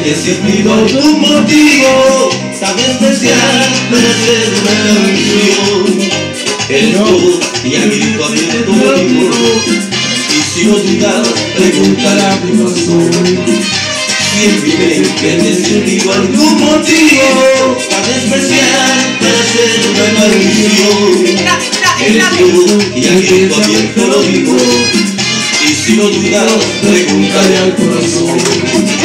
te he sentido algún motivo tan especial para ser una canción. Eres tú y a grito abierto lo digo, y si no dudas, preguntará mi corazón. Siempre que te he sentido algún motivo tan especial para ser una canción. Eres tú y a grito abierto lo digo, y si no dudas, preguntaré al corazón.